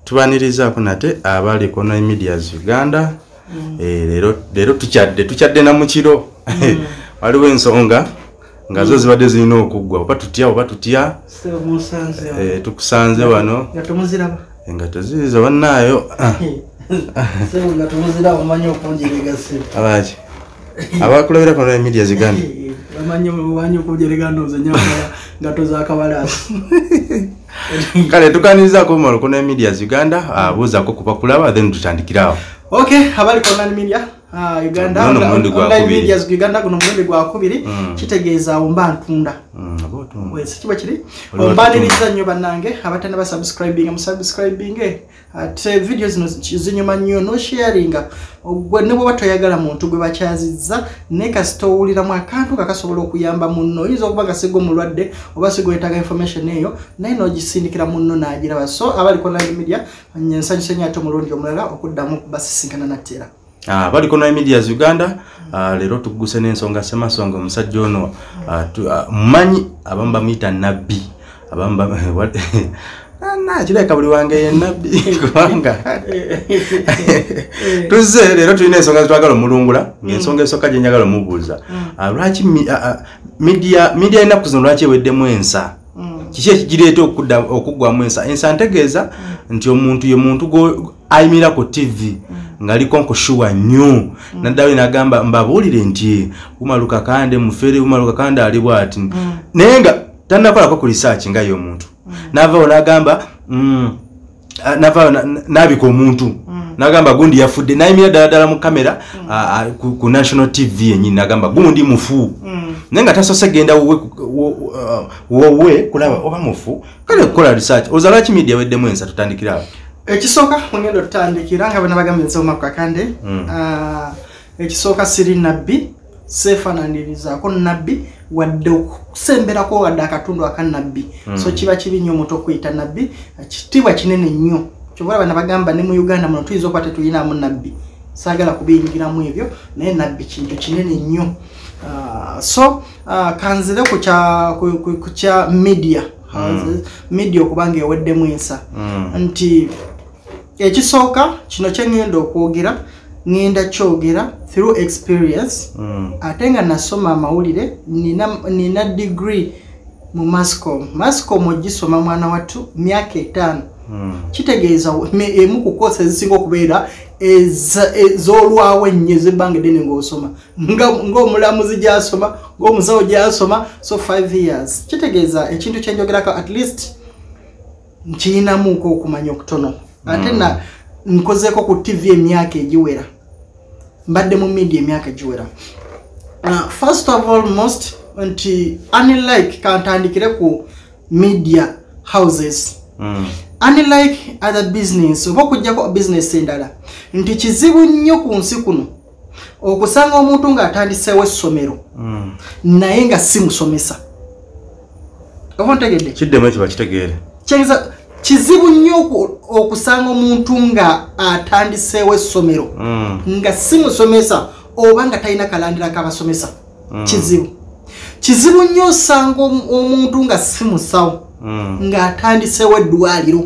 tubaniriza kunate abali kona Medias Uganda lero tukyadde na mukiro waliwo ensonga ngazo zibadde zirina okuggwa oba tutya tukusanze wano nga toziriza bannaayo abaki abakulabira kona Medias Uganda kale tukaniriza ko malo kona Medias Uganda abuza ko kubakulaba then tutandikirawo. Okay, habari kona media Uganda online Medias Uganda kuno mundi gwa kubiri kitegeeza ombantunda wese kiba kiri ombaniriza nnyo bannange abatana ba subscribing ate videos zinyuma nnyo no sharing ogwe nebo batoyagala muntu gwe bakyazizza ne kasitowulira mu akantu kakasobola okuyamba munno izo okuba gasego mulwadde oba sigo yetaga information eyo naye no gisindikira munno nagira baso abali kona media nyensanyi ato mulundi omulala okuddamu basisinkana natera bali kona Medias Uganda lero tuguse n'ensonga semasonga omusajja ono manyi abamba mwita nabbi abamba kireka buli wange ye nabbi kubanga tuze lero tulina ensonga twagala omulungula ng'ensonga esooka gye njagala omubuuza lwaki media ennaku zino lwaki eweddemu ensa kiki ekigireeta okuggwamu ensa ntegeeza nti omuntu ye muntu ayimira ku TV ngaliko nkoshuwa nnyo naddawe nagamba mbabuulire nti Umaruka Kande mufere Umaruka Kande ali bwati naye nga tannakolako ku research nga yo omuntu nava nagamba nabika omuntu nagamba gundi yafudde nayimira ddala mu kamera ku National TV yenyini nagamba gundi mufu naye nga tasose genda wowe kulaba oba mufu kale kukola research ozalaki media weddemu ensa tutandikirawo. Ekisoka ngendo tutandikira nga bana bagambe Umaruka Kande ekisoka siri nabbi sefananiriza ko nabbi wadde okusembera ko wadde akatundu akanabbi so kiba kibi nnyo omuntu okuyita nabbi kitibwa kinene nnyo kyobula bana bagamba ne mu Uganda muno tuyizo kwate tuyina mu nabbi sagala kubiyingiramu ebyo naye nabbi kintu kinene nnyo kanzire ku kya media media okubanga eweddemu ensa nti ekisooka kino kye ngenda okwogera ngenda kyogera through experience ate nga nasoma amawulire nina degree mu mascom ogisoma mwana wattu myaka 5 kitegeeza emu ku kosa ezisinga okubeera ez'olwawo ennyo zebbanga eddene ng'osoma ng'omulamuzi gy'asoma ng'omusawo gy'asoma so 5 years kitegeeza ekintu kyenjogerako at least nkiyinamuko okumanya okutono ate nkozeeko ku TV emyaka egiwera mbadde mu media emyaka egiwera first of all most nti unlike kantandikire ku media houses unlike other business oba okujjako business endala nti kizibu nnyo ku nsi kuno okusanga omuntu ng'atandiseewo essomero naye nga si musomesa oba ntegedde kiddemu ekyo bakitegeere kizibu nnyo okusanga omuntu nga atandiseewo essomero nga si musomesa oba nga talina kalandira k'abasomesa kizibu nnyo osanga omuntu nga si musawo ng'atandiseewo eddwaliro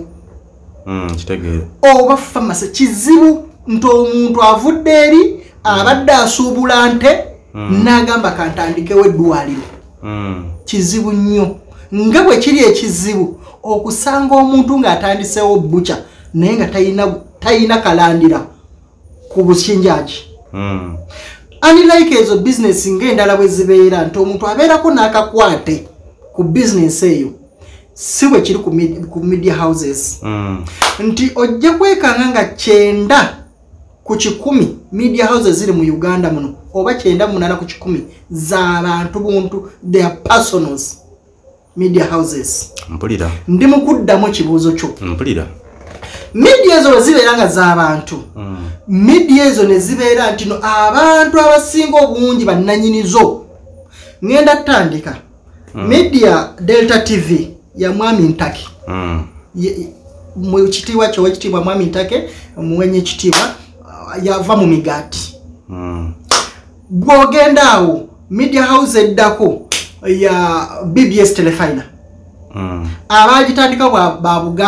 oba famasi kizibu nti omuntu avudde eri abadde asuubula nte n'agamba kantandikewo eddwaliro kizibu nnyo nga bwe kiri ekizibu okusanga omuntu ng'atandiseewo bucha naye nga talina kalandira ku bukinjaji unlike ezo business ng'endala bwe zibeera nti omuntu abeerako n'akakwate ku business eyo si bwe kiri ku media houses nti ojja kwekanga nga 9 ku 10 media houses ziri mu Uganda muno oba 9 ku 10 z'abantu buntu their personals media houses mpulira ndi mukuddamu ekibuuzo kyo mpulira media ezo zibeera nga z'abantu media ezo ne zibeera nti no abantu abasinga obungi bannanyinizo ngenda tutandika media Delta TV ya Mwami Ntake mu kitiibwa kyo wekitiibwa Mwami Ntake muwenye ekitiibwa yava mu migaati bw'ogenda awo media house eddako ya BBS Telefina abagitandika ba Buganda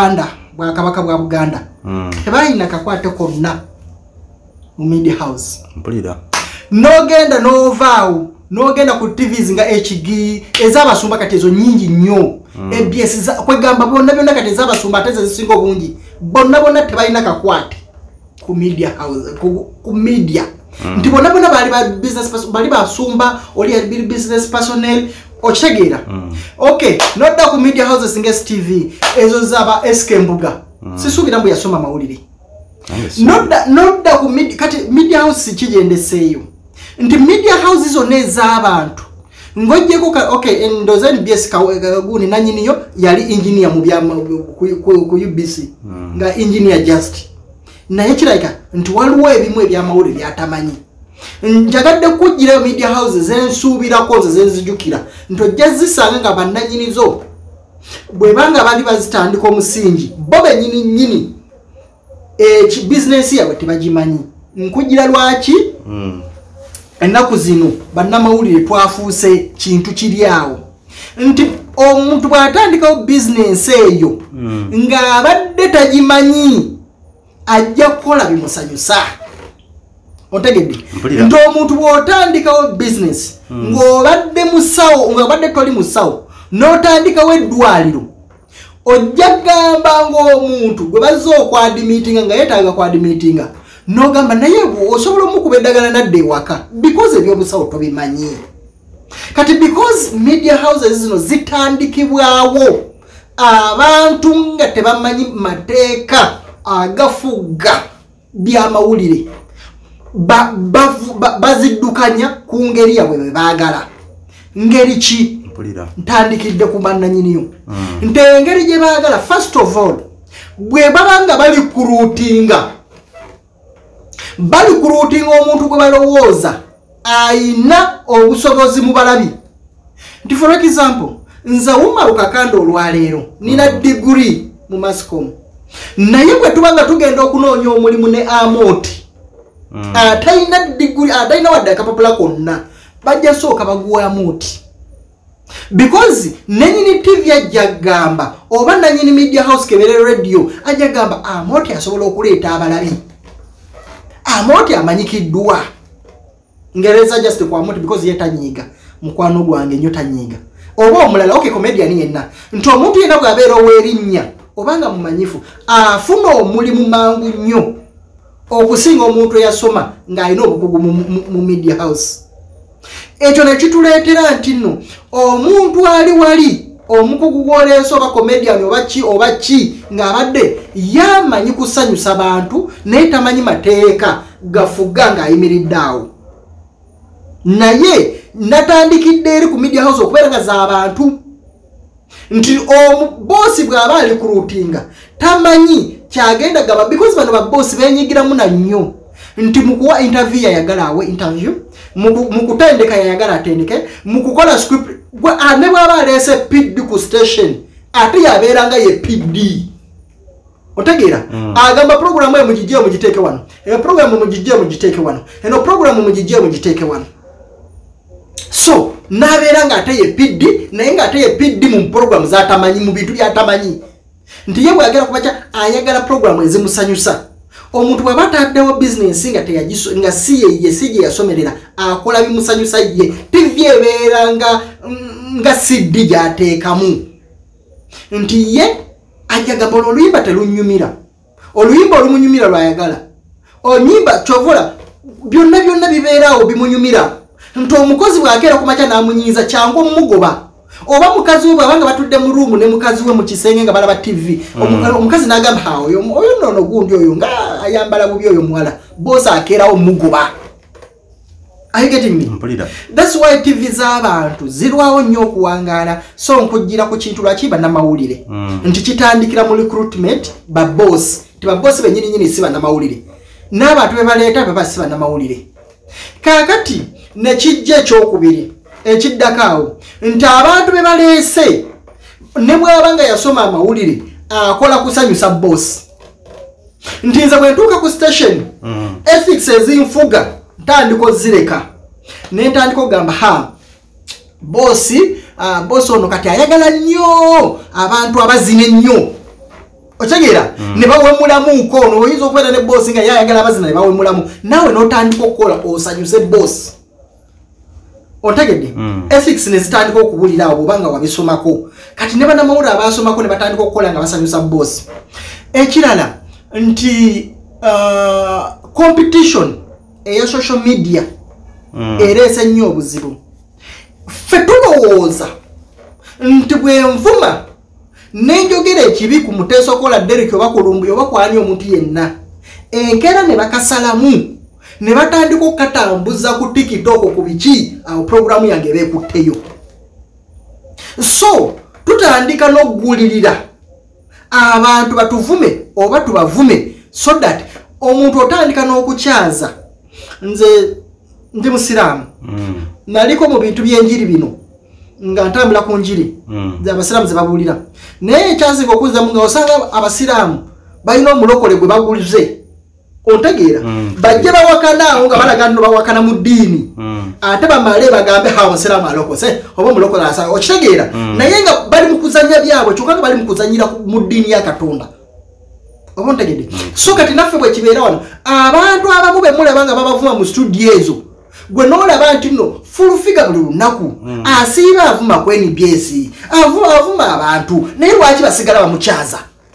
bwa kabaka bwa Buganda tebalina kakwate konna mu media house mpulira nogenda novaawo nogenda ku TVs nga HG ezabasumba kati ezo nyingi nnyo ABS kwegamba bonna byonna kati ezabasumba ateze zisinga obungi bonna tebalina kakwate ku media house ku media nti bonna bali ba business person bali basumba oli business personnel okitegeera okay nodda ku media houses nga STV ezo zaba SK Mbuga sisuubira mbu yasoma mawulire nodda ku media house kijendeseeyo nti media houses zonna ez'abantu ngojjeko okay ndoza NBS kaguni nanyiniyo yali engineer mu bya ku UBC nga engineer just naye kirayika nti waliwo ebimu ebyamawulire byatamanyi njagadde kujjira media houses ensuubirako zenzijukira ntojja zisanga nga bannanyinizo bwe banga bali bazitandika omusingi bo bennyini business yabwe tebagimanyi nkujjira lwaki ennaku zino bannamawulire twafuuse kintu kiri awo nti omuntu bw'atandikawo bizinensi eyo ng'abadde tagimanyi ajja kukola bimusanyusa otegedde nti omuntu bw'otandikawo bizinensi ng'obadde musawo ng'obadde toli musawo n'otandikawo eddwaliro ojja gamba ng'omuntu gwe bazze okwadimiitinga nga yeetaaga kwadimiitinga nogamba naye osobola omukuba eddagala nadde ewaka because ebyobusawo tobimanyi kati because media houses zino zitandikibwawo abantu nga tebamanyi mateeka agafuga byamawulire baziddukanya ku ngeri yabwe bwe baagala ngeri ki ntandikidde ku bannanyiniyo nti engeri gye baagala first of all bwe baba nga bali kuruutinga omuntu gwe balowooza ayina obusobozi mu balabi nti for example nze Wuma Kakanda olwaleero nina degree mu mascom naye bwe tuba nga tugenda okunoonya omulimu ne Amoti atayina degree atayina wadde akapapula konna bajja sooka baguwa Amoti because nenyini TV ajja gamba oba nanyini media house kebere radio ajja gamba Amoti asobola okuleeta abalabi Amoti amanyikiddwa ngereza just kwa Amoti because yetanyiga mukwano gwange nnyo tanyiga oba omulala okay comedian yenna nti omuntu yenna bw'abeera ow'erinnya obanga mumanyifu afuna omulimu mangu nnyo okusinga omuntu eyasoma ng'alina obukugu mu media house ekyo ne kituleetera nti nno omuntu ali wali omukugu gwoleese oba comedian oba ki ng'abadde yamanyi kusanyusa bantu naye tamanyi mateeka gafuga ng'ayimiridde awo naye natandikidde eri ku media house okubeera nga z'abantu nti omuboosi bw'aba ali ku ruutinga tamanyi kyagenda gaba because bano baboosi benyigiramu na nnyo nti mukuwa interview yayagala awe interview mukutendeka yayagala atendeke mukukola script ne bw'aba aleese PD ku station ate yabeera nga ye PD otegeera agamba programu eyo mugijje mugiteeke wano eyo programu mugijje mugiteeke wano eno programu mugijje mugiteeke wano so nabeera nga ate ye PD naye nga ate ye PD mu programu z'atamanyi mu bintu by'atamanyi nti ye bw'ayagala kubaca ayagala programu ezimusanyusa omuntu bw'aba ataddewo bizinensi nga si gye yasomerera akola bimusanyusa ye TV ebeera nga CD gy'ateekamu nti ye ajja gamba oluyimba telunyumira oluyimba olumunyumira lwayagala onyimba kyovola byonna bibeeraawo bimunyumira nti omukozi bw'akeera ku makya n'amunyiiza kyangu omugoba oba mukazi we bw'abanga batudde mu ruumu ne mukazi we mu kisenge nga balaba TV omukazi n'agamba oyo noono gundi oyo nga ayambala bubi oyo muwala boosi akeerawo mugoba. Are you getting me? That's why TV z'abantu zirwawo nnyo okuwangaala so nkujjira ku kintu lwaki bannamawulire nti kitandikira mu recruitment baboosi ti baboosi bennyini si bannamawulire n'abantu be baleeta baba si bannamawulire kaakati ne kijja ekyokubiri ekiddako awo nti abantu be baleese ne bw'abanga yasoma amawulire akola kusanyusa boosi nti nze bwe ntuuka ku station ethics ezinfuga ntandiko zireka ne ntandiko gamba boosi ono kati ayagala nnyo abantu abazina ennyo Otegeera ne bawemulamu kono oyinza okubeera ne boss nga yayagala abazina ne bawemulamu nawe n'otandika okukola osanyuse boss. Otegedde ethics ne zitandika okubulira abo banga wabisomako kati ne bannamawulire abasomako ne batandika okukola nga basanyusa boss. Ekirala nti competition eya social media ereese nnyo obuzibu. Ffe tulowooza nti bwe nvuma nenjogera ekibi ku Muteesa Okola Derek oba Kulumbi oba kwani omuntu yenna enkera ne bakasalamu ne batandika okukatambuza ku TikTok ku biki awo programu yange beekutteyo. So tutandika n'okugulirira abantu batuvume oba tubavume so that omuntu otandika n'okukyaza. Nze ndi musiraamu naliko mu bintu by'enjiri bino nga ntambula ku njiri abasiraamu ze babuulira naye ekyasinga okuza nga osanga abasiraamu balina omulokole gwe bagulize. Ontegeera bajja bawakana awo nga balaga nno bawakana mu ddiini ate bamale bagambe abasiraamu alokose oba omulokole asa okitegeera naye nga bali mu kuzanya byabwe kyokka nga bali mu kuzanyira mu ddiini ya Katonda. Oba ontegedde so kati naffe bwe kibeera wano abantu abamu be mulaba nga babavuma mu studio ezo gwe n'olaba nti nno full figure buli lunaku asiiba avuma ku NBS avuma abantu naye lwaki basigala bamukyaza?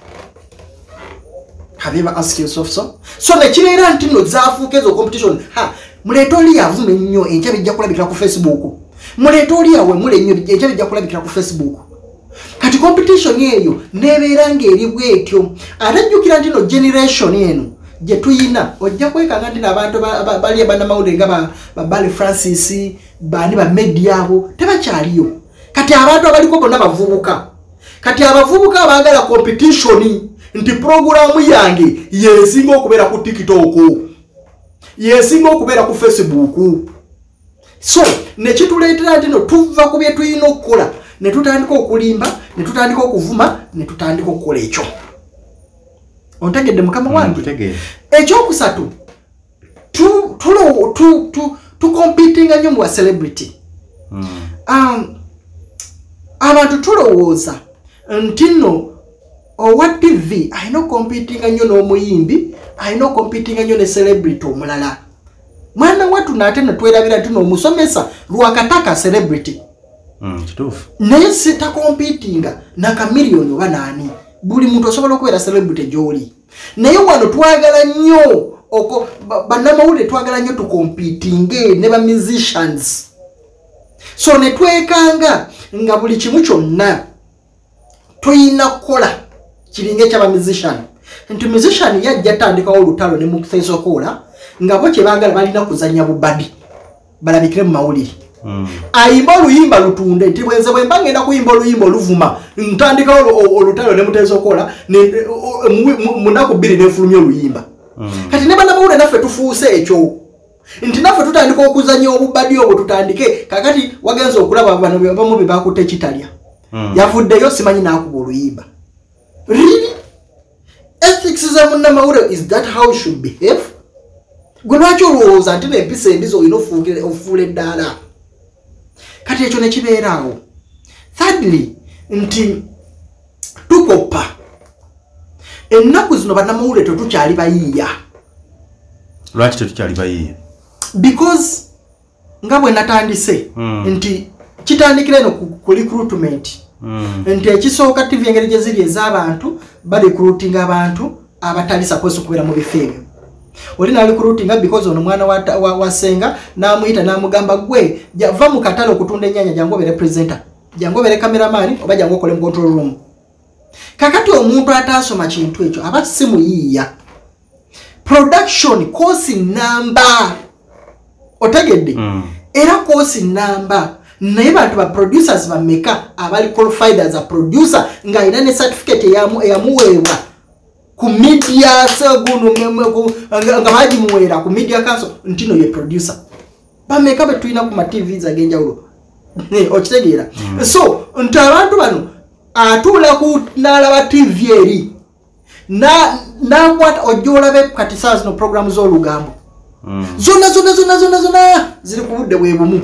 Have you ever asked yourself so? So ne kibeera nti nno zaafuuka ezo competition muleeta oli avume nnyo enkya bijja kulabikira ku Facebook muleeta oli awe mule nnyo enkya bijja kulabikira ku Facebook. Kati competition eyo nebeera ng'eri bwetyo ate jjukira nti nno generation eno gye tuyina ojja kwekanga nti n'abantu bali bannamawulire nga Bali Francis bani ba media abo tebakyaliyo. Kati abantu abaliko bonna bavubuka. Kati abavubuka abaagala competition nti programu yange yesinga okubeera ku TikTok yesinga okubeera ku Facebook. So ne kituleetera nti no tuva ku bye tuyina okukola ne tutandika okulimba ne tutandika okuvuma ne tutandika okukola ekyo. Ontegedde mukama wange ekyokusatu tu competing nnyo mu celebrity. Abantu tulowooza nti nno owa TV ayina competing nnyo n'omuyimbi ayina competing nnyo ne celebrity omulala. Mwana watu nate ne twerabira nti n'omusomesa lwakataka celebrity. Kituufu. Naye sita competinga na kamiliyoni oba naani. Buli muntu osobola okubeera celebrity gy'oli. Naye wano twagala nnyo bannamawulire twagala nnyo tukompitinge ne ba musicians. So ne twekanga nga buli kimu kyonna tuyina kukola kiringa ekyaba musician. Nti musician yajja tandikawo olutalo ne Muteesa Okola nga bo kye baagala balina kuzanya bubadi balabikire mu mawulire. Ayimba oluyimba lutunde nti bwenze bwe mba ngenda kuyimba oluyimba oluvuma ntandikawo olutalo ne Muteesa Okola munaku bbiri nefulumya oluyimba. Kati ne bannamawulire naffe tufuuse ekyo nti naffe tutandika okuzanya obubadi obwo tutandike kakati wagenza okulaba bano bamu be bakutte ekitalya yavuddeyo simanyi n'akuba oluyimba. Really? Ethics za munnamawulire, is that how you should behave? Gwe lwaki olowooza nti n'empisa embizo olina ofuula eddaala? Kati ekyo ne kibeeraawo. Thirdly nti tukoppa. Ennaku zino bannamawulire tetukyali bayiiya. Lwaki tetukyali bayiiya? Because nga bwe natandise nti kitandikira eno ku recruitment. Nti ekisooka TV engeri gye ziri ez'abantu barecruitinga abantu abatali supposed kubeera mu bifo ebyo. Oli na recruitinga because ono mwana wa Senga n'amuyita n'amugamba gwe va mu katale okutunda ennyanya jangu obeere presenter jangu obeere cameraman oba jangu okole mu control room. Kakati omuntu ataasoma kintu ekyo aba si muyiiya. Production course number otegedde era course number naye bantu ba producers bameka abali qualified as a producer nga ina ne certificate eyamuweebwa ku media seguno nga baji muwera ku media council ntino ye producer bameka betulina ku ma TVs agenjawulo okitegeera. So nti abantu bano atula ku nalaba TV eri na what ojolabe kati saa zino program z'olugambo zona ziri ku budde bwe bumu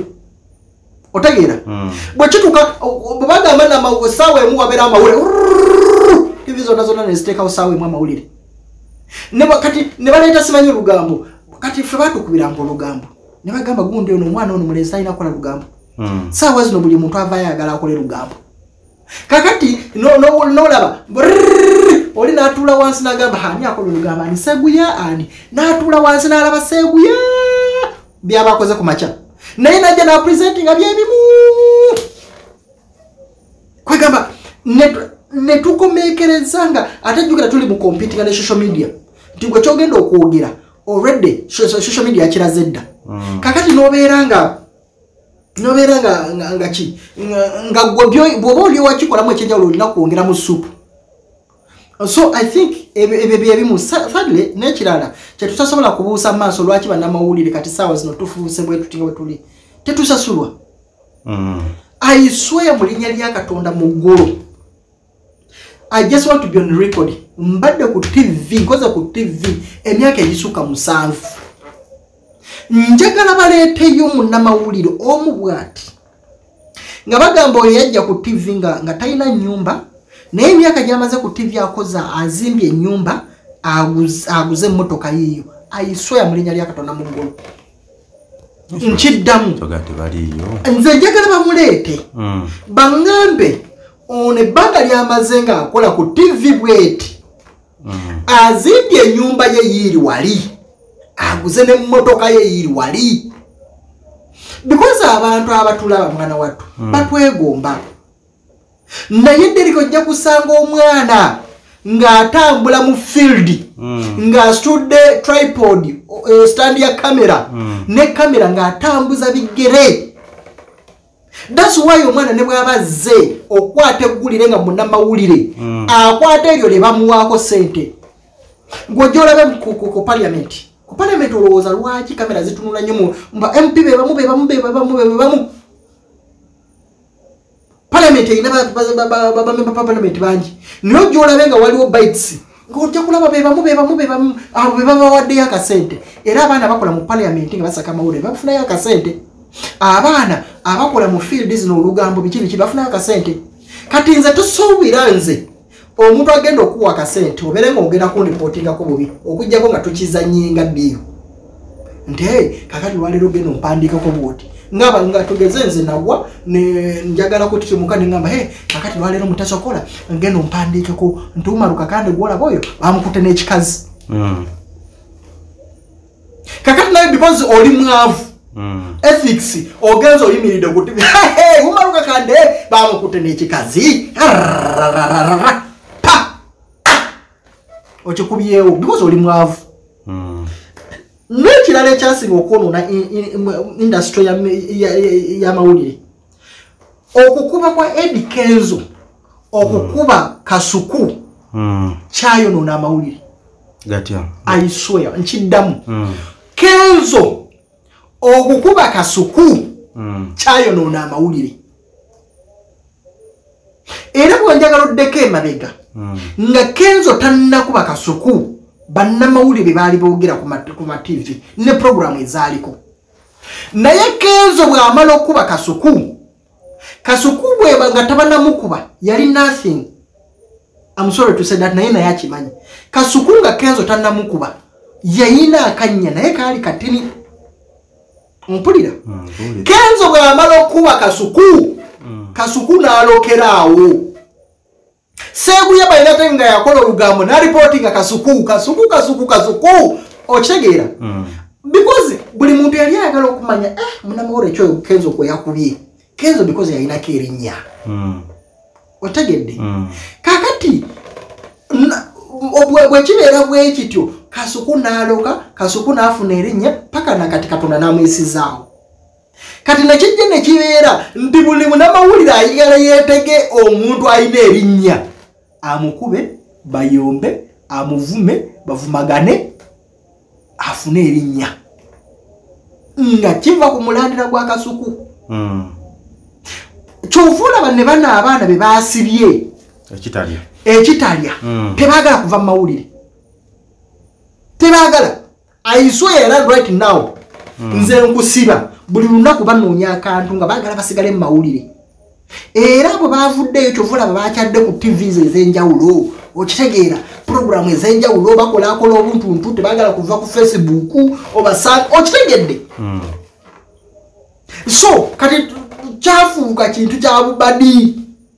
otegeera bwe kituka bagamba na sawa emu wabeera amawulire TV TV zonna neziteekawo ssaawa emu amawulire kati ne baleeta simanyi lugambo kati ffe baatukubira mbu olugambo ne bagamba gundi ono omwana ono mulenzi talina kukola lugambo ssaawa zino buli muntu ava ayagala akole lugambo kakati nolaba oli n'atuula wansi n'agamba ani akola olugambo ani Seguya ani n'atuula wansi n'alaba Seguya byabakoze ku makya naye najja n'apresentinga byebimu kwegamba ne tukomeekereza nga ate jjukira tuli mu competinga ne social media nti gwe kyogenda okwogera already social media yakiraze edda kakati n'obeera nga bw'oba oli wakikolamu ekyenjawulo olina kwongera mu supu so I think ebyo byebimu sadly n'ekirala kyetusasobola kubuusa mu maaso lwaki bannamawulire kati ssaawa zino tufuuse bwe tutinga bwe tuli tetusasulwa I swear mu linnya lya Katonda mu ggulu I just want to be on record mbadde ku TV nkoze ku TV emyaka egisukka 7 njagala baleeteyo munnamawulire omu bw'ati nga bagamba oyo yajja ku TV nga talina nnyumba naye emyaka gy'amaze ku TV akoza azimbye ennyumba aguze emmotoka yiyo I swear mu linnya lya Katonda mu ggulu nkiddamu nze njagala bamuleete baŋŋambe ono ebbanga lyamaze nga akola ku TV bweti azimbye ennyumba ye yiiri wali aguze n'emmotoka ye yiiri wali because abantu abatulaba mwana wattu batwegomba naye nderiko ojja kusanga omwana ng'atambula mu field ng'asitudde tripod stand ya kamera ne kamera ng'atambuza bigere that's why omwana ne bw'aba azze okwata eggulire nga munnamawulire akwata eryo lye bamuwaako ssente ng'ojja olabe ku parliament ku parliament olowooza lwaki kamera zitunula nnyo mba MP bebamu parliament erina parliament bangi naye ojja olabe nga waliwo bites ng'ojja kulaba bebamu abo be babawaddeyo akasente era abaana bakola mu parliament nga basaka amawulire bafunayo akasente abaana abakola mu field zino olugambo biki bafunayo akasente kati nze tusuubira nze omuntu agenda okuwa akasente obeere ng'ogenda kundipotingako bubi okujjako nga tukizanyinga biyo nti kakati lwaleero genda ompandiikako bwoti nga tugeze nze nagwa njagala kutitimuka neŋŋamba kakati lwaleero mutasokola ngenda ompandiikeko ntumaluka kandi gwolaba oyo bamukutte n'ekikazi kakati naye because oli mwavu ethics ogenza oyimiridde ku TV umaluka kandi bamukutte n'ekikazi okikubyewo because oli mwavu n'ekirala ekyasinga okwonoona industry y'amawulire okukuba kwa Eddie Kenzo okukuba Kasuku kyayonoona amawulire I swear nkiddamu Kenzo okukuba Kasuku kyayonoona amawulire era bwenjagala oddeko emabega nga Kenzo tannakuba Kasuku bannamawulire baali boogera ku ma TV ne programu ezaaliko naye Kenzo bw'amala okuba Kasuku bweba nga tabanamukuba yali nothing. I'm sorry to say that naye naye akimanyi Kasuku nga Kenzo tannamukuba yayina akanya naye kaali katini mpulira Kenzo bw'amala okuba Kasuku n'alokeraawo Seguya balina nga yakola olugambo na reporting Kasuku okitegeera because buli muntu yali ayagala okumanya munamawulire ekyo Kenzo kwe yakubye Kenzo because yalina kerinnya otegedde kakati bwekibeera bwekityo Kasuku n'aloka Kasuku n'afuna erinnya paka nakati Katonda n'amwesizaawo kati nakijja ne kibeera nti buli munamawulire ayagala yeetege omuntu alina erinnya amukube bayombe amuvume bavumagane afune erinnya nga kiva ku mulandira gwa Kasuku kyovula banne bana abaana be baasibye ekitalya tebaagala kuva mu mawulire tebaagala I swear right now nze nkusiba buli lunaku banoonya akantu nga baagala basigale mu mawulire era bwe baavuddeyo kyovula babakyadde ku TVs ez'enjawulo okitegeera program ezenjawulo bakolakola obuntuntu tebagala kuva ku Facebook obasanga okitegedde so kati kyafuuka kintu kya bubadi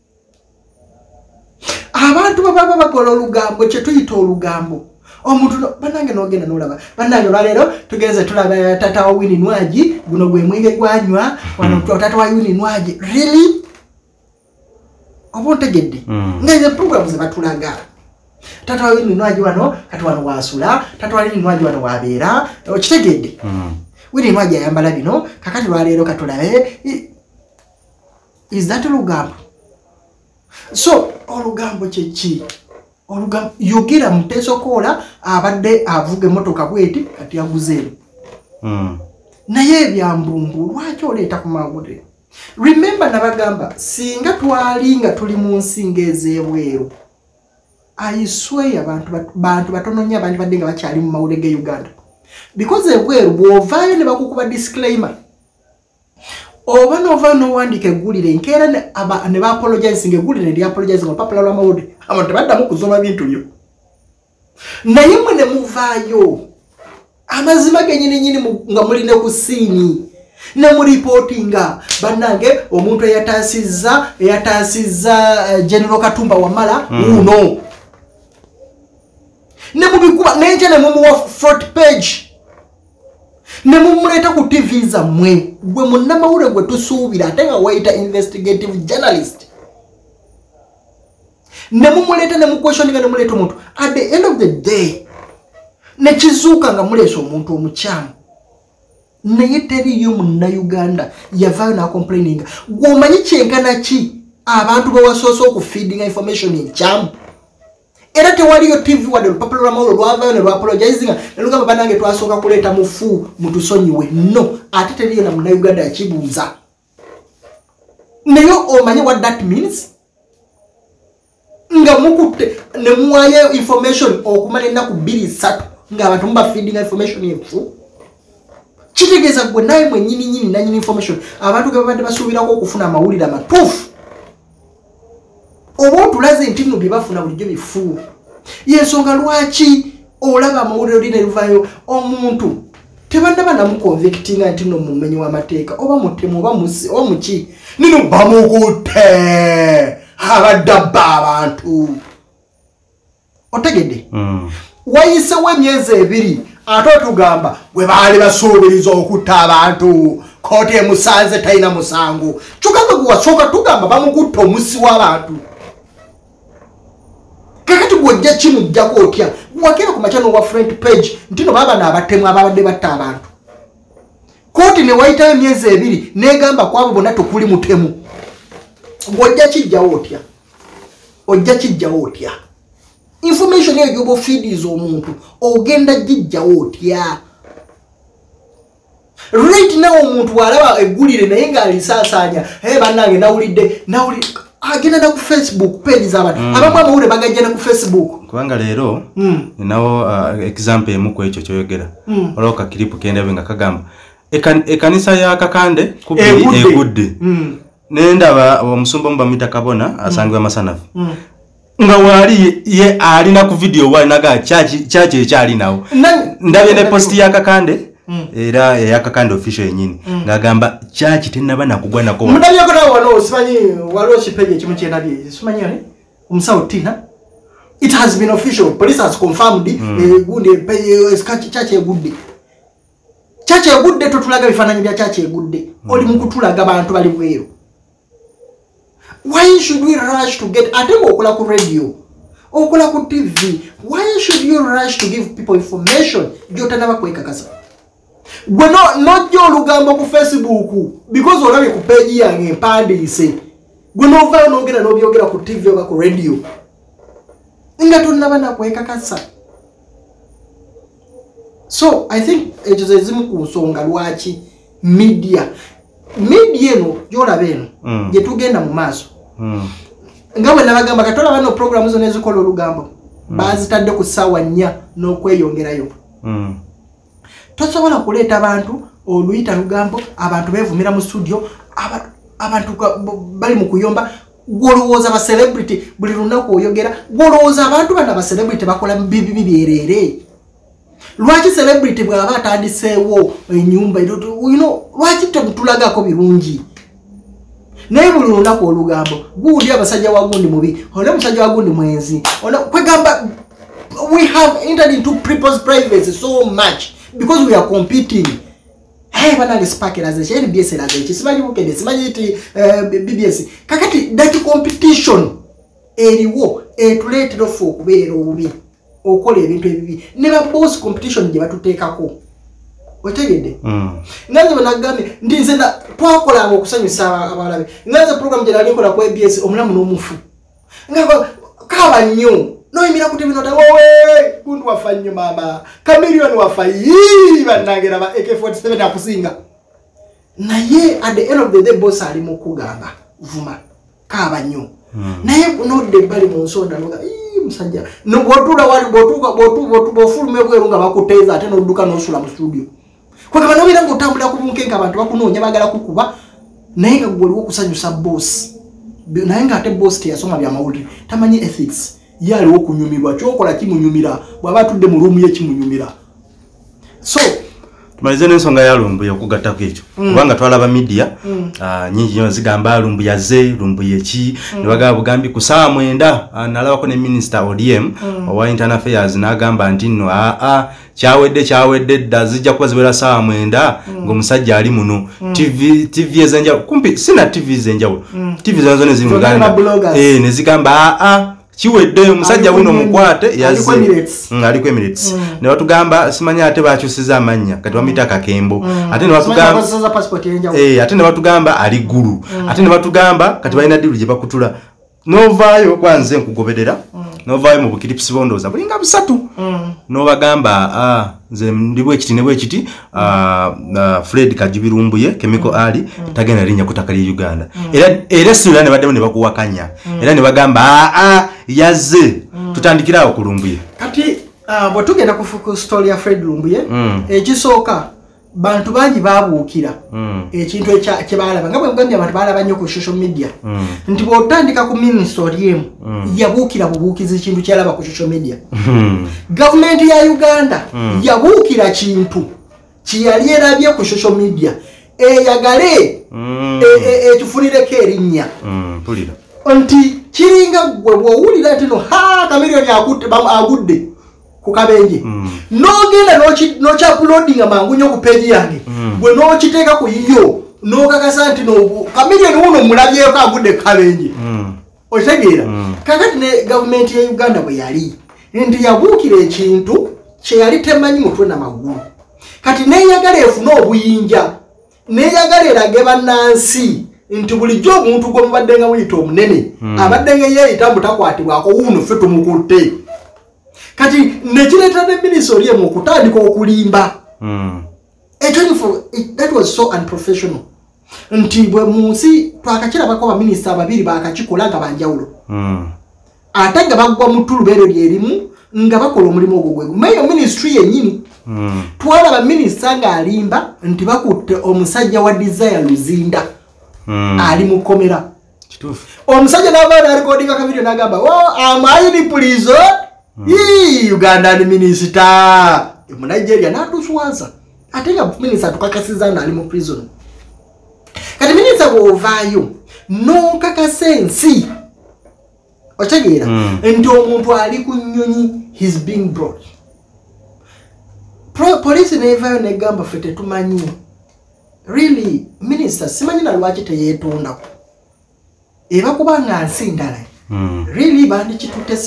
abantu baba bakola olugambo kye tuyita olugambo omuntu banange nogenda nolaba banange lwaleero tugenze tulaba tata wa Winnie Nwaji guno gwe mwenge gwanywa wano tata wa Winnie Nwaji really obontegedde ngeze program ze batulaga tata wa Winnie Nwaji wano kati wano wasula tata wa Winnie Nwaji wano wabeera okitegedde Winnie Nwaji ayambala bino kakati lwaleero katulabe is that olugambo so olugambo kyeki olugambo yogera mutesokola abadde avuga emotoka bweti kati yaguzeero naye ebyambumbu lwaki oleeta ku mawulire remember nabagamba singa twalinga tuli mu nsinga ez'ebweru I swear abantu batono nnyo abandi badde nga bakyali mu mawulire ge Uganda because ebweru bw'ovaayo ne bakukuba disclaimer oba nova n'owandika eggulire nkeera ne ba-apologize eggulire lya-apologize olupapula lw'amawulire abantu tebaddamu kuzoma bintu byo naye mwe ne muvaayo amazima gennyininyini nga muli ne ku siini ne muripootinga bannange omuntu eyataasizza General Katumba Wamala uno ne mubikuba n'enkya ne mumuwa front page ne mumuleta ku TV zammwe gwe munnamawulire gwe tusuubira ate nga wayita investigative journalist ne mumuleta ne mukwestioninga ne muleta omuntu at the end of the day ne kizuuka nga muleesa omuntu omukyamu naye teriyo munnayuganda yavaayo n'acomplaininga gw'omanyi kyenkana ki abantu bewasoose okufeedinga information enkyamu era tewaliyo TV wadde olupapula lw'amawulire lwavaayo ne lwapologizinga ne lugamba bannange twasooka kuleeta mufu mutusonyiwe no ate teriyo na munnayuganda yakibuuza naye omanyi what that means nga mukutte ne muwayo information okumala ennaku 2-3 ng'abantu mubafeedinga information enfu kitegeeza gwe naye mwennyininyini nanyini information abantu ge babadde basuubirako okufuna amawulire amatuufu oba otulaze nti nno bye bafuna bulijjo bifu yensonga lwaki olaba amawulire oli ne luvaayo omuntu tebannaba namukonvictinga nti nno mumenyi w'amateeka oba mutemu oba muki nino bamukutte abadde abba abantu otegedde wayisewo emyezi 2 ate otugamba gwe baali basuubiriza okutta abantu kooti emusanze talina musango kyokka gwe wasooka tugamba bamukutte omusi w'abantu kakati gwojja kimujjako otya wakera ku makya n'owa front page nti no baba n'abatemu ababadde batta abantu kooti ne wayitayo emyezi 2 negamba kwabo bonna tukuli mutemu gwojja kijjawo otya ojja kijjawo otya information eyo gyoba ofiidiza omuntu ogenda gijjawo otya right now omuntu walaba eggulire naye ng'alisaasaanya bannange nawulidde agenda na ku Facebook page z'abantu abamu amawulire bagajjana ku Facebook kubanga leero ninawo example emu ku ekyo kyoyogera olwo kakiripu kendabe nga kagamba ekanisa ya Kakande kubiri egudde nendaba omusumba mubamita Kabona asangibwa Masanafu nga wali ye alina ku video wali naga chachi ekyali nawo ndabye ne post ya Kakande era ya Kakande official yenyini ngagamba chachi tenaba nakugwa nako mudabye ko nawo wano simanyi walo kipeje kimu kyenabye simanyi ne umusawo Tina it has been official police has confirmed gude chachi egudde chachi egudde totulaga bifananyi bya chachi egudde oli mukutulaga abantu bali bweru. Why should we rush to get atego okola ku radio okola ku TV? Why should you rush to give people information jotana bakweka kasa? Gwe no jo lugambo ku Facebook because olabye ku page yange mpandise. Gwe no va no gera no byogera ku TV oba ku radio. Inga tunaba na kweka kasa. So I think ejizezimu kusonga lwachi media no jolabe eno je tugenda mu maaso. Ngawe nabagamba katola bano programs zo nezikola olugambo bazitadde ku sawa 4 n'okweyongerayo. Tosobola kuleeta abantu oluyita lugambo abantu bevumira mu studio abantu bali mu kuyomba golowooza ba celebrity buli lunaku oyogera golowooza abantu bana ba celebrity bakola bibi byerere lwaki celebrity bwaba atandiseewo ennyumba lwaki temutulagako birungi naye buli lunaku olugambo gundi abasajja wa gundi mubi ole musajja wa gundi mwenzi kwegamba we have entered into people's privacy so much because we are competing. Hey, banange sparkera ze NBS la ze simanyi bukende simanyi iti BBS kakati that competition eriwo etuletero fo kubeera obubi okola ebintu ebibi ne ba boss competition gye batuteekako otegedde nganze banagambe ndinze na twakola okusanyusa abalabe nganze program gye nali kola ku ABS omulamu n'omufu ngako kaba nnyo no imira kuti bino tawowe kundu wafanye mama kamilioni wafayi banagera ba AK47 akusinga naye at the end of the day boss ali mukugamba vuma kaba nnyo naye no de bali mu nsonda noga musajja no botula wali botuka fulme bwerunga bakuteza ate no duka no sula mu studio kwa kama no birango tambula ku bunkenka abantu bakunoonya bagala kukuba naye nga gwe kusanyusa boss naye nga ate boss teyasoma bya mawulire tamanyi ethics yali okunyumirwa kyokola kimunyumira bwaba tudde mu room ye kimunyumira so tumalize n'ensonga ya Lumbuye okugattako ekyo kubanga twalaba media nyingi nnyo zigamba Lumbuye yaze Lumbuye ki ne bagamba bugambi ku saa 9 nalabako ne minister ODM owa internal affairs n'agamba nti nno kyawedde dda zijja kuba ziwera saa 9 ng'omusajja ali muno TV ezenjawulo kumpi sina TV ezenjawulo TV zonzo ne ziri mu Uganda ne zigamba kiwedde omusajja wuno mukwate yazze aliko Emirates ne batugamba simanya ate bakyusiza amanya kati bamita Kakembo ate ne batugamba ate ne batugamba ali guru ate ne batugamba kati balina diru gye bakutula novaayo kwanze nkugoberera novaayo mu bukiripsi bondoza bulinga busatu no bagamba nze ndibwe kiti ne bwe kiti Fred Kajibirumbuye Chemical Ali tagenda linya kutakali Uganda era sura ne badde ne bakuwakanya era ne bagamba yazze tutandikirawo ku Lumbuye kati bwetugenda kufuka story ya Fred Lumbuye ekisooka bantu bangi babuukira ekintu ekyebalaba nga bwe mugambye abantu balaba nnyo ku social media nti bw'otandika ku ministry emu yabuukira bubuukizi kintu kyalaba ku social media gavumenti ya Uganda yabuukira kintu kiyali erabye ku social media eyagale etufunireko erinnya nti kiringa gwe bw'owulira nti no kamiliyoni agudde ku kabenje nogenda nokyapulodinga mangu nnyo ku peji yange bwe nokiteeka ku yiyo nokakasa nti kamiliyoni wuno mulabyeko agudde ku kabenje okitegeera kakati ne gavumenti ya Uganda bwe yali nti yabuukira ekintu kyeyali temanyi mutwe namagulu kati neyagala efune obuyinja neyagala erage bannansi nti bulijjo omuntu gwe mubadde nga muyita omunene abadde nga yeeyita mutakwatibwako wuno ffe tumukutte kati nekireeta ne minisitule emu okutandika okulimba that was so unprofessional nti bwe mu nsi twakakirabako baminisita ababiri bakakikola nga banjawulo ate nga bagwa mu ttulubeero lyerimu nga bakola omulimu ogwo gwegu meyo minisitule yennyini twalaba minisita ng'alimba nti bakutte omusajja wa Desire Luzinda ali mu kkomera omusajja n'avaayo n'alikodinga kamiliyoni n'agamba am I in prison? Uganda ni minister mu Nigeria n'atuswaza ate nga minisita tukakasiza n'ali mu prison kati minisita bw'ovaayo n'okakasa ensi otegeera nti omuntu ali ku nnyonyi he's being brought police neevaayo negamba ffe tetumanyi really minister simanyi na lwaki teyeetondako eba kubanga nsi ndala really bandikitutte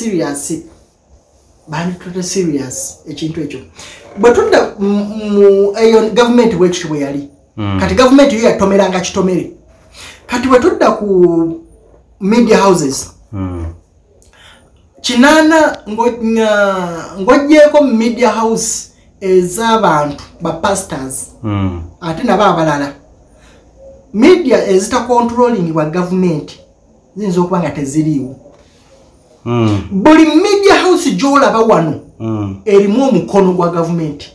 serious ekintu ekyo bwe tudda mu eyo gavumenti bwekiti bwe yali kati gavumenti yo yatomeranga kitomere kati bwe tudda ku media houses kinana ng'ogyeko media house ez'abantu ba pastors ate nabo abalala media ezita controlling wa government ziyinza okuba nga teziriiwo buli media house gy'olaba wano erimu omukono gwa government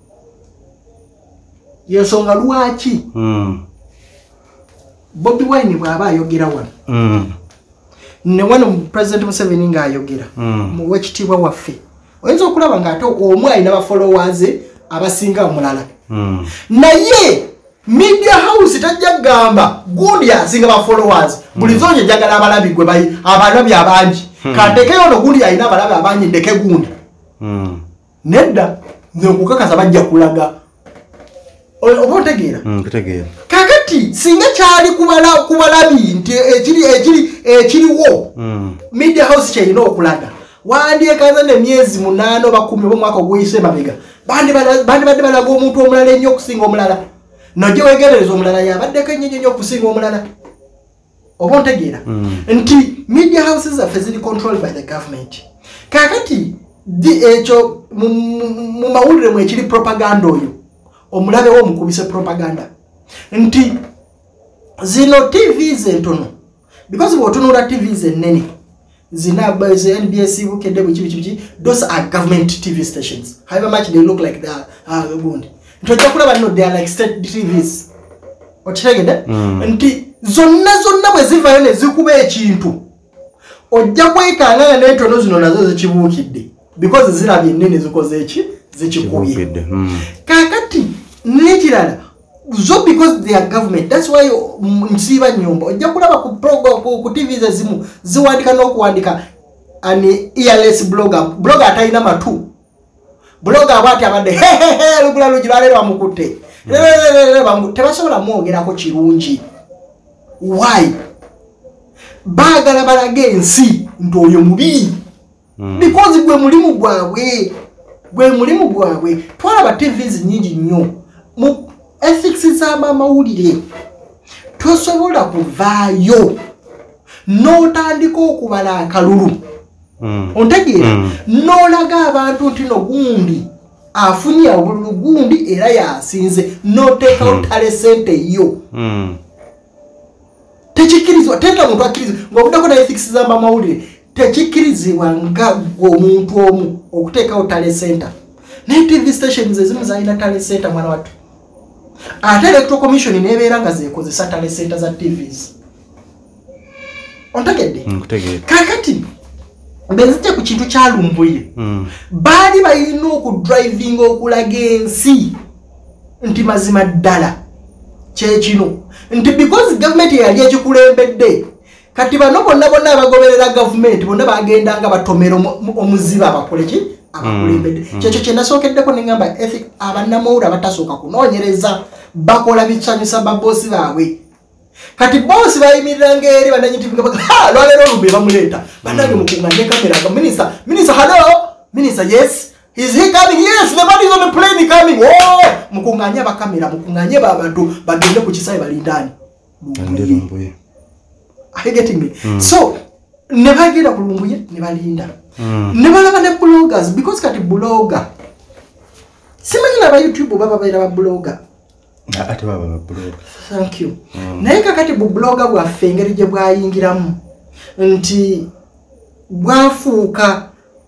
yensonga lwaki Bobi Wine bw'aba ayogera wano ne wano President Museveni ng'ayogera mu wekitiibwa waffe oyinza okulaba ng'ate omu alina ba followers abasinga omulala naye media house tajja gamba gundi asinga ba followers buli zonje jagala abalabi gwe bayi abalabi abangi kantekeyo ono gundi alina abalabi abangi ndeke gundi nedda nze okukakasa bajja kulaga oba otegeera kakati singa kyali kubalabi nti ekiriwo media house kyerina okulaga wandyekaza nemyezi 8 oba 10 omwaka oguyise mabega bandi badde balaga omuntu omulala ennyo okusinga omulala najja wegerereza omulala yabaddeko ennyo okusinga omulala oba ontegeera nti media houses zaffe ziri controlled by the government kakati ekyo mu mawulire mwe ekiri propaganda oyo omulabe wo omukubise propaganda nti zino TVs entono because bw'otunula TVs ennene zina NBS bukedde bwiki those are government TV stations however much they look like the gundi ntojja kulaba no they are like state TVs okitegedde nti zonna bwe zivayo ne zikuba ekintu ojja kwekanga n'entono zino nazo zikibuukidde because zirabye ennene zikoze eki zikikubye kakati n'ekirala zo because they are government that's why nsiba nyombo ojja kulaba ku TVs ezimu ziwandika n'okuwandika an earless blogger atalina matu blogger abati abadde lugula lugiralero bamukutte tebasobola mwogerako kirungi why baagala balage ensi nti oyo mubi because gwe mulimu gwabwe twalaba TVs nyingi nnyo mu ethics z'amawulire tosobola kuvaayo n'otandika okubala akalulu ontegeera n'olaga abantu nti no gundi afunye obululu gundi era yasinze n'oteekawo tale sente yo tekikirizibwa tenda muntu akkirizibwa ng'obuddako na ethics z'amawulire tekikirizibwa nga omuntu omu okuteekawo tale center naye TV stations ezimu zalina tale center mwana wattu ate electoral commission nebeera nga zekozesa tale center za TVs ontegedde kakati benzite ku kintu kyalumbuye baali balina okudriving okulaga ensi nti mazima ddala kyekino nti because government yali ekikulembedde kati bano bonna abagoberera government bonna bagendanga batomera omuziba abakoleki abakulembedde kyekyo kye nasookeddeko nengamba ethic abannamawulire abatasooka kunoonyereza bakola bisanyusa babosi baabwe kati bosi bayimiriranga eri bananyitivinga lwaleero olumbe bamuleeta banange mukunganye kamera minister hello minister yes is he coming yes the man is on the plane coming mukunganye abakamera mukunganye babantu bagende ku kisayi balindani are you getting me so ne bagenda ku lumbuye ne balinda ne balaba ne bloggers because kati blogger simanyi na ba YouTube baba baira ba blogger ate baba ba blogger thank you naye kakati bu blogger bwaffe engeri gye bwayingiramu nti bwafuuka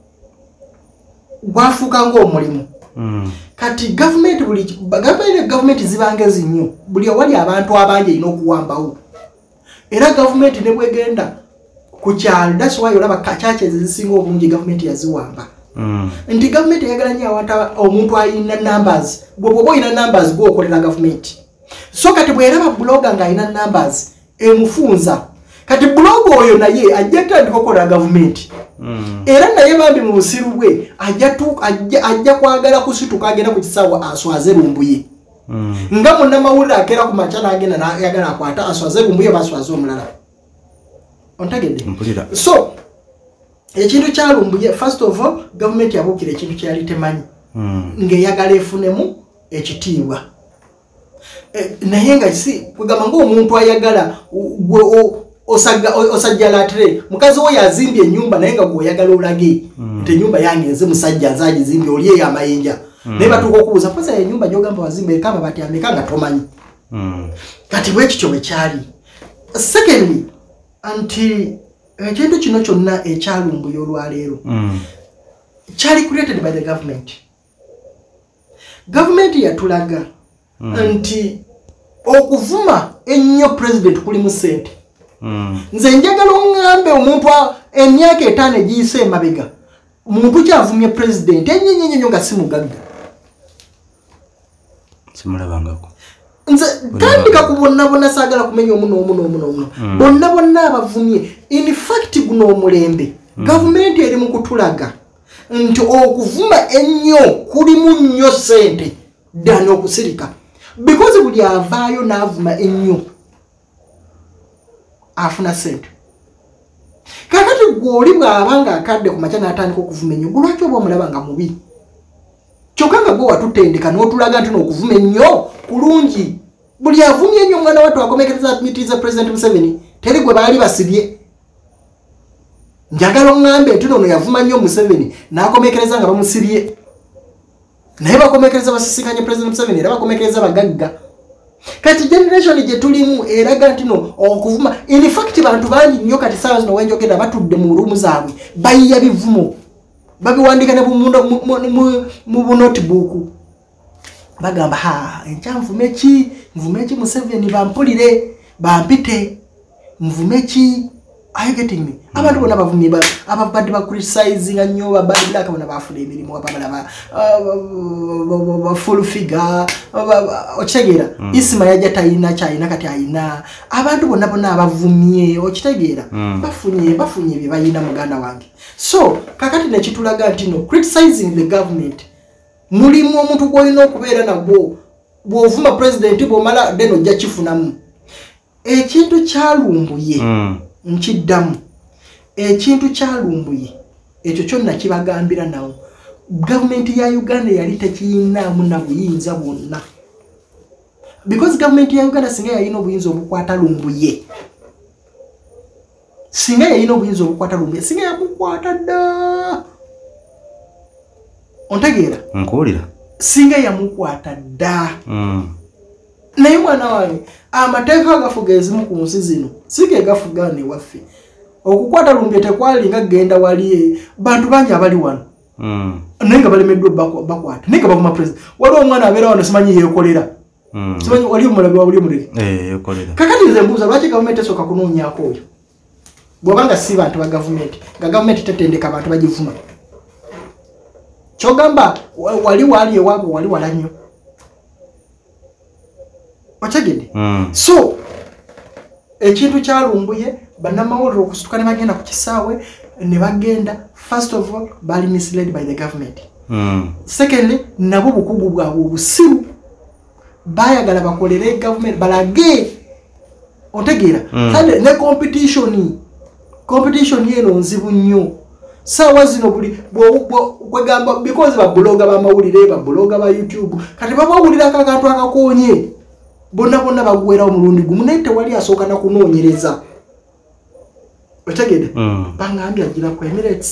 ng'omulimu kati government zibangezi nnyo buli awali abantu abangi erina okuwambawo era government ne bwegenda ku kyalo that's why olaba churches ezisinga obungi government yaziwamba nti government eyagala nnyo awata omuntu alina numbers bw'oba olina numbers gw'okolera government so kati bw'eraba blogger ng'alina numbers emufunza kati blogger oyo naye ajja tandika okukolera government era naye bambi mu busiru bwe ajja kwagala kusituka agenda ku kisawo aswaze lumbuye nga munnamawulire akeera ku makya n'agenda n'ayagala akwata aswaze lumbuye baswaze omulala ontegedde so ekintu kyalumbuye first of all government yabuukira ekintu kyali temanyi ng'eyagala efunemu ekitiibwa naye nga si kugamba ng'omuntu ayagala osajjalatire mukazi wo yazimbye ennyumba naye nga gweoyagala olage nti ennyumba yange nze musajja nze agizimbye oli eyo amayinja naye batuuka okubuuza posa ennyumba gyogamba wazimba eriko amabaati ameka nga tomanyi kati bwekityo bwe kyali secondly nti ekintu kino kyonna ekyalumbuye olwaleero kyali created by the government yatulaga nti okuvuma ennyo president kulimu ssente nze njagala ongambe omuntu emyaka 5 egiyise emabega muntu kyavumye president enyenyenyo nga simugagga simulabangako nze tandika kubonna sagala kumenya omuno bonna abavumye in fact guno omulembe government eri mu kutulaga nti okuvuma ennyo kulimu nnyo sente dani okusirika because buli avaayo n'avuma ennyo afuna sente kakati gwoli bw'abanga akadde ku makya n'atandika okuvuma ennyo lwaki oba omulaba nga mubi kyokka nga gwe watutendeka n'otulaga nti n'okuvuma ennyo kulungi buli avumye ennyo omwana wattu akomekereza mitiza president Museveni teri gwe baali basibye njagala oŋŋambe nti ono yavuma nnyo Museveni n'akomekereza nga bamusibye naye bakomekereza basisikanye president Museveni era bakomekereza bagagga kati generation gye tulimu eraga nti no okuvuma in fact bantu bangi nnyo kati saawa zino wenjogera batudde mu ruumu zaabwe bayiya bivumo babiwandika ne mu notebook bagamba enkyanvume ki Museveni bampulire bampite nvume ki are you getting me abantu bona bavumye ababadde ba criticizing nnyo babadde black bona bafuna emirimu ababala ba full figure okitegeera isima yajja tayina kyayina kati ayina abantu bona abavumye okitegeera bafunye bye bayina muganda wange so kakati nekitulaga nti no criticizing the government mulimu omuntu gwolina okubeera nagwo bw'ovuma president bw'omala then ojja kifunamu ekintu kyalumbuye nkiddamu ekintu kyalumbuye ekyo kyonna kibagambira nawo gavumenti ya Uganda yali tekiyinaamu na buyinza bwonna because gavumenti ya Uganda singa yalina obuyinza obukwata lumbuye singa yamukwata dda ontegeera nkuwulira singa yamukwata dda naye mwana wange amateeka agafuga ezimu ku nsi zino sige gafuga ne waffe okukwata lumbye tekwali nga genda wali bantu bangi abali wano naye nga balemeddwa bakwata naye nga bavuma president waliwo omwana abeera wano simanyi yeekolera simanyi wali omulabi wabuli omuleke kakati nze mbuuza lwaki gavumenti esooka kunoonyaako oyo bw'obanga si bantu ba gavumenti nga gavumenti tetendeka abantu bagivuma kyogamba wali wali ewaabwe wali wala nnyo otegedde so ekintu kyalumbuye bannamawulire okusituka ne bagenda ku kisaawe ne bagenda first of all bali misled by the government secondly nabo bukugu bwabwe obusiru bayagala bakolere government balage otegeera kale ne competition yeno nzibu nnyo sawa zino buli kwegamba because babloga bamawulire babloga ba YouTube kati babawulira akantu akakonye bonna bagwera omulundi gumu naye tewali asooka na kunoonyereza otegedde bangambye agira ku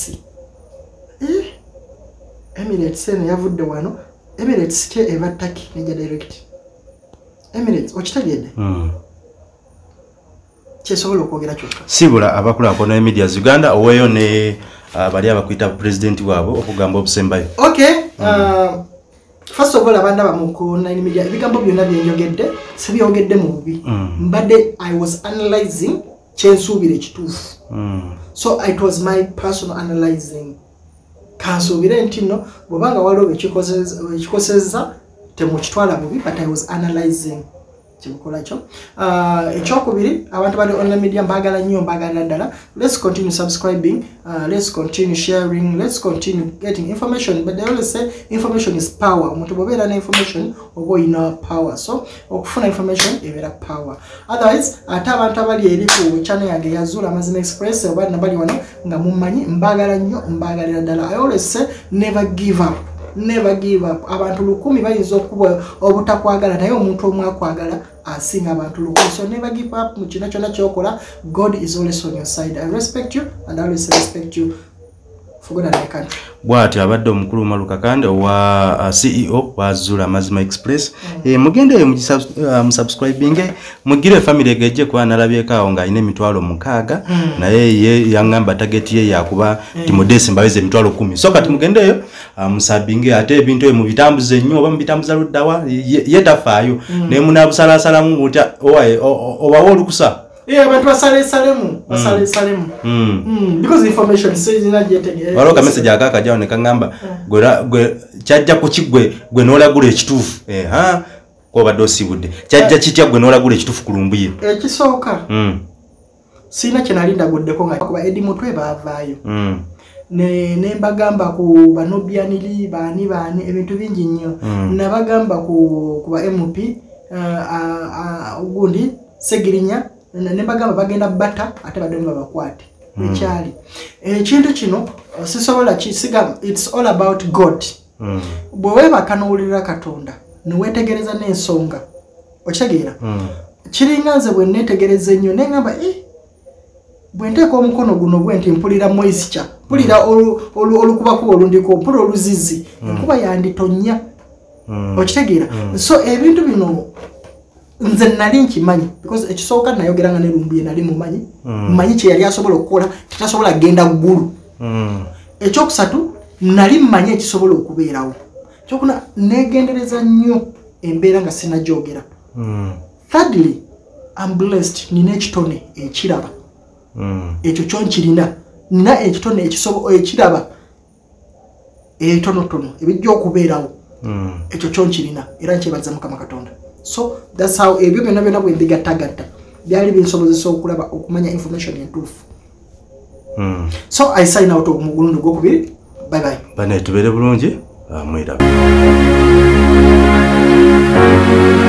Emirates eno yavudde wano Emirates kye eva Turkey neja direct Emirates okitegedde kyesobola okwogera kyokka sibula abakulaakulana media Uganda oweeyo ne bali abakwita president waabwe okugamba obusembayo first of all abanda bamukoona media ebigambo byonna byenjogedde sibyogedde mu bubi mbadde I was analyzing kyensuubire ekituufu so it was my personal analyzing kansuubire nti no bw'obanga waliwo ekikoseza temukitwala bubi but I was analyzing kimukola kyo ekyokubiri abantu bali online media mbagala nnyo mbagala ddala let's continue subscribing let's continue sharing let's continue getting information but they always say information is power omuntu bw'obeera ne information oba oyina power so okufuna information ebeera power otherwise ate abantu abali eri ku channel yange ya Zula Amazima Express oba nabali wano nga mummanyi mbagala nnyo mbagalira ddala I always say never give up abantu 100 bayinza okuba obutakwagala naye omuntu omwe akwagala asinga abantu 100 so never give up mu kino kyonna kyokola God is always on your side I respect you and I always respect you for God and my country bwati abadde omukulu Maluka Kande wa CEO wa Zula Amazima Express mugende mu subscribing mugire family egeje kwa nalabyeka nga ine mitwalo 6 naye ye yangamba target ye yakuba timodesi mbaweze mitwalo 10 so kati mugendeyo musabinge ate ebintu mu bitambuze nnyo oba mu bitambuza luddawa yetafaayo ne munabusala salamu muta obawo olukusa abantu basalesalemu because information says inajetegera waloka message akaka jao ne kangamba gwe kyajja ku kigwe gwe nolagula ekitufu ko badosi budde kyajja kitya gwe nolagula ekitufu kulumbuye ekisooka sina kinalinda guddeko nga kuba edi mutwe baavaayo ne mbagamba ku banobianili baani ebintu bingi nnyo nabagamba ku ba MP ugundi Segirinya ne mbagamba bagenda bata ate badoni babakwate ekyali ekintu kino sisobola kisiga it's all about God bwe weba kanowulira Katonda ne wetegereza n'ensonga okitegeera kiringanze bwe netegereza ennyo ne ngamba bwe nteeka omukono guno bwe nti mpulira moisture mpulira olukuba kuba olundiko mpulira oluzizi enkuba yanditonya okitegeera so ebintu bino nze nali nkimanyi because ekisooka nayogeranga ne Lumbuye nali mumanyi mmanyi kye yali asobola okukola kitasobola genda ggulu ekyokusatu nali mmanyi ekisobola okubeerawo kyokuna negendereza nnyo embeera nga sinajogera thirdly I'm blessed nina ekitone ekiraba ekyo kyonkirina nina ekitone ekisobola ekiraba etonotono ebijja okubeerawo ekyo kyonkirina era nkyebaza Mukama Katonda. So that's how ebyo byonna bwe ndigatagatta byali binsobozesa okulaba okumanya information entuufu. So I sign out omugulundi gwokubiri. Bye bye. Bane tubere bulungi mwira.